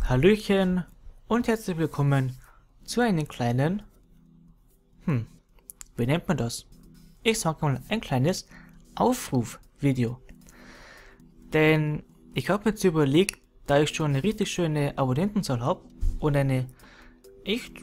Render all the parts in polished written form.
Hallöchen und herzlich willkommen zu einem kleinen, wie nennt man das? Ich sag mal ein kleines Aufrufvideo. Denn ich habe mir jetzt überlegt, da ich schon eine richtig schöne Abonnentenzahl habe und eine echt,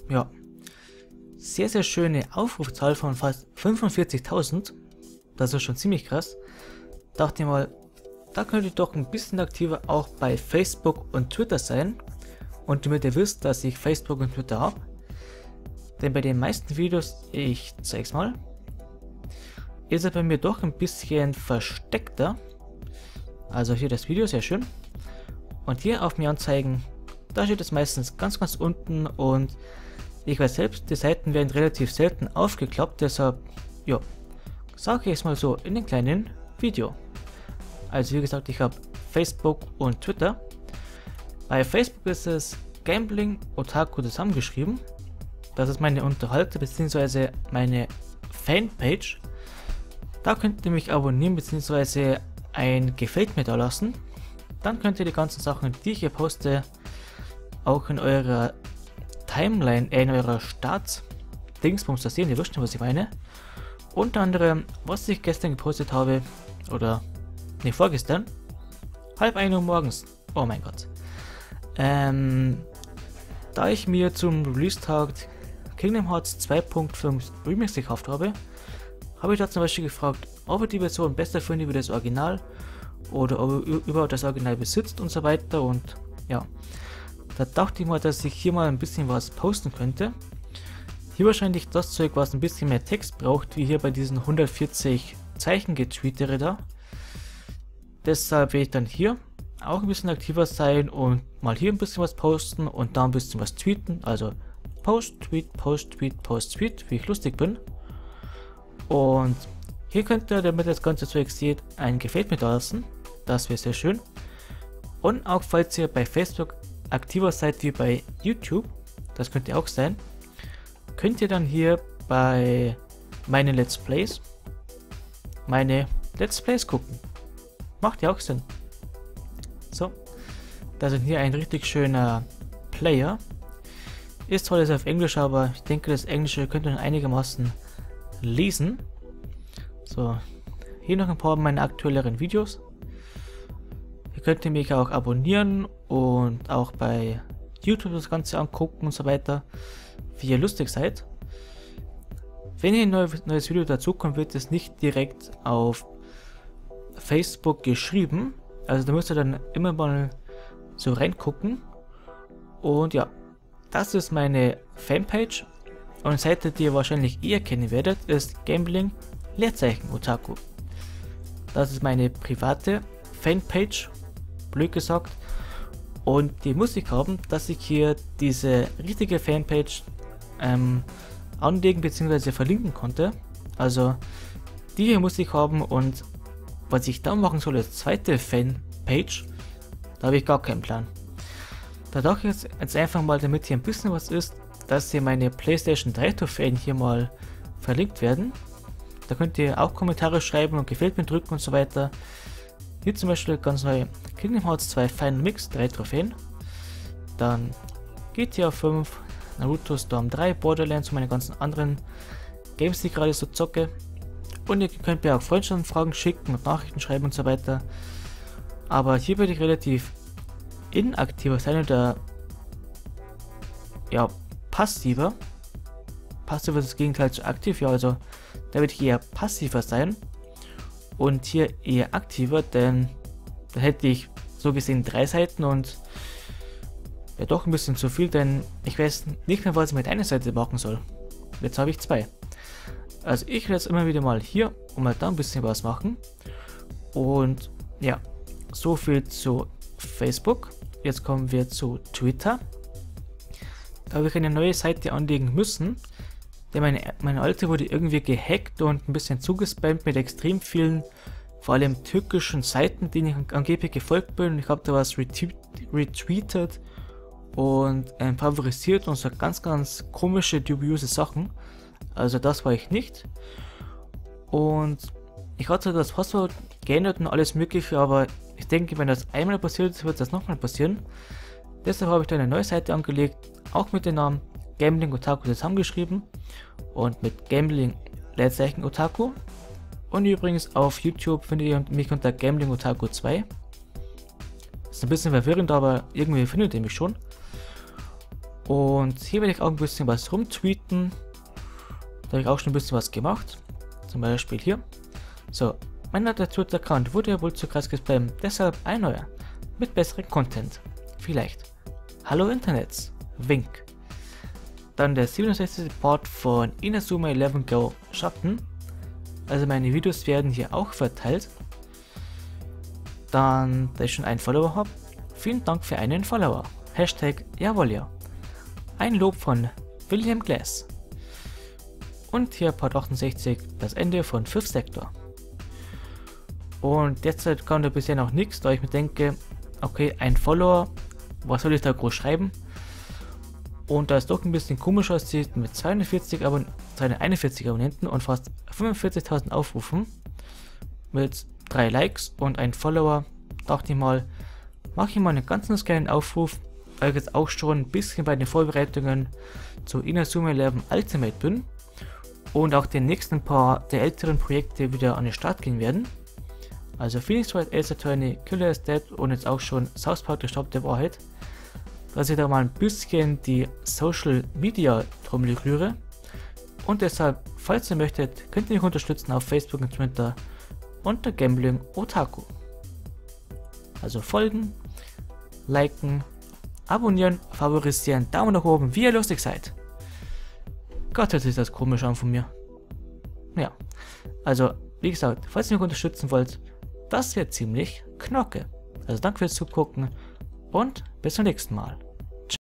sehr schöne Aufrufzahl von fast 45.000, das ist schon ziemlich krass, dachte ich mal, da könnte ich doch ein bisschen aktiver auch bei Facebook und Twitter sein. Und damit ihr wisst, dass ich Facebook und Twitter habe, denn bei den meisten Videos, ich zeig's mal, ist er bei mir doch ein bisschen versteckter. Also hier das Video, sehr schön. Und hier auf mir anzeigen, da steht es meistens ganz unten und ich weiß selbst, die Seiten werden relativ selten aufgeklappt, deshalb, ja, sage ich es mal so in einem kleinen Video. Also wie gesagt, ich habe Facebook und Twitter. Bei Facebook ist es Gambling Otaku zusammengeschrieben. Das ist meine Unterhalter bzw. meine Fanpage. Da könnt ihr mich abonnieren bzw. ein Gefällt mir da lassen. Dann könnt ihr die ganzen Sachen, die ich hier poste, auch in eurer Timeline, in eurer Start-Dingsbums da sehen. Ihr wisst schon, was ich meine. Unter anderem, was ich gestern gepostet habe, oder ne, vorgestern, 12:30 Uhr morgens. Oh mein Gott. Da ich mir zum Release-Tag Kingdom Hearts 2.5 Remix gekauft habe, habe ich da zum Beispiel gefragt, ob ich die Version besser finde wie das Original oder ob ihr überhaupt das Original besitzt und so weiter. Und ja, da dachte ich mal, dass ich hier mal ein bisschen was posten könnte. Hier wahrscheinlich das Zeug, was ein bisschen mehr Text braucht, wie hier bei diesen 140 Zeichen getweetere da. Deshalb werde ich dann hier auch ein bisschen aktiver sein und mal hier ein bisschen was posten und da ein bisschen was tweeten. Also Post, Tweet, Post, Tweet, Post, Tweet, wie ich lustig bin. Und hier könnt ihr, damit ihr das ganze Zeug seht, ein Gefällt mir da lassen. Das wäre sehr schön. Und auch falls ihr bei Facebook aktiver seid wie bei YouTube, das könnt ihr auch sein, könnt ihr dann hier bei meinen Let's Plays meine Let's Plays gucken. Macht ja auch Sinn. So, da sind hier ein richtig schöner Player. Ist zwar alles auf Englisch, aber ich denke, das Englische könnt ihr einigermaßen lesen. So, hier noch ein paar meiner aktuelleren Videos. Hier könnt ihr mich auch abonnieren und auch bei YouTube das Ganze angucken und so weiter, wie ihr lustig seid. Wenn hier ein neues Video dazu kommt, wird es nicht direkt auf Facebook geschrieben. Also da müsst ihr dann immer mal so reingucken. Und ja, das ist meine Fanpage. Und eine Seite, die ihr wahrscheinlich eher kennen werdet, ist Gambling Leerzeichen Otaku. Das ist meine private Fanpage, blöd gesagt. Und die muss ich haben, dass ich hier diese richtige Fanpage anlegen bzw. verlinken konnte. Also die hier muss ich haben, und was ich da machen soll als zweite Fanpage, da habe ich gar keinen Plan. Da dachte ich jetzt einfach mal, damit hier ein bisschen was ist, dass hier meine PlayStation 3 Trophäen hier mal verlinkt werden. Da könnt ihr auch Kommentare schreiben und Gefällt mir drücken und so weiter. Hier zum Beispiel ganz neu Kingdom Hearts 2 Final Mix, 3 Trophäen. Dann GTA 5, Naruto Storm 3, Borderlands und meine ganzen anderen Games, die ich gerade so zocke. Und ihr könnt mir auch Freundschaftsanfragen schicken und Nachrichten schreiben und so weiter. Aber hier werde ich relativ inaktiver sein oder ja, passiver. Passiver ist das Gegenteil zu aktiv, ja, also da werde ich eher passiver sein und hier eher aktiver, denn da hätte ich so gesehen 3 Seiten und ja, doch ein bisschen zu viel, denn ich weiß nicht mehr, was ich mit einer Seite machen soll. Jetzt habe ich 2. Also ich werde jetzt immer wieder mal hier und mal da ein bisschen was machen. Und ja, so viel zu Facebook. Jetzt kommen wir zu Twitter. Da habe ich eine neue Seite anlegen müssen, denn meine alte wurde irgendwie gehackt und ein bisschen zugespammt mit extrem vielen, vor allem türkischen Seiten, denen ich angeblich gefolgt bin. Und ich habe da was retweetet und favorisiert und so ganz komische, dubiose Sachen. Also das war ich nicht. Und ich hatte das Passwort geändert und alles mögliche, aber ich denke, wenn das einmal passiert, wird das nochmal passieren. Deshalb habe ich da eine neue Seite angelegt, auch mit dem Namen Gambling Otaku zusammengeschrieben und mit Gambling Leerzeichen Otaku. Und übrigens auf YouTube findet ihr mich unter Gambling Otaku 2. Ist ein bisschen verwirrend, aber irgendwie findet ihr mich schon. Und hier werde ich auch ein bisschen was rumtweeten. Da habe ich auch schon ein bisschen was gemacht. Zum Beispiel hier. So, mein alter Twitter-Account wurde ja wohl zu krass gespammt, deshalb ein neuer. Mit besserem Content. Vielleicht. Hallo Internets. Wink. Dann der 67. Part von Inazuma 11 Go Schatten. Also meine Videos werden hier auch verteilt. Dann, da ich schon einen Follower habe. Vielen Dank für einen Follower. Hashtag jawohl ja. Ein Lob von William Glass. Und hier Part 68, das Ende von Fifth Sector. Und derzeit kam da bisher noch nichts, da ich mir denke, okay, ein Follower, was soll ich da groß schreiben? Und da es doch ein bisschen komisch aussieht, mit 241 Abonnenten und fast 45.000 Aufrufen, mit 3 Likes und ein Follower, dachte ich mal, mache ich mal einen ganz kleinen Aufruf, weil ich jetzt auch schon ein bisschen bei den Vorbereitungen zu Inazuma 11 Ultimate bin und auch den nächsten paar der älteren Projekte wieder an den Start gehen werden. Also Phoenix Wright Ace Attorney, Killer is Dead und jetzt auch schon South Park der Staub der Wahrheit, dass ich da mal ein bisschen die Social Media Trommel rühre. Und deshalb, falls ihr möchtet, könnt ihr mich unterstützen auf Facebook und Twitter unter Gambling Otaku. Also folgen, liken, abonnieren, favorisieren, Daumen nach oben, wie ihr lustig seid. Gott, hört sich das komisch an von mir. Ja, also wie gesagt, falls ihr mich unterstützen wollt, das wird ziemlich knocke. Also danke fürs Zugucken und bis zum nächsten Mal.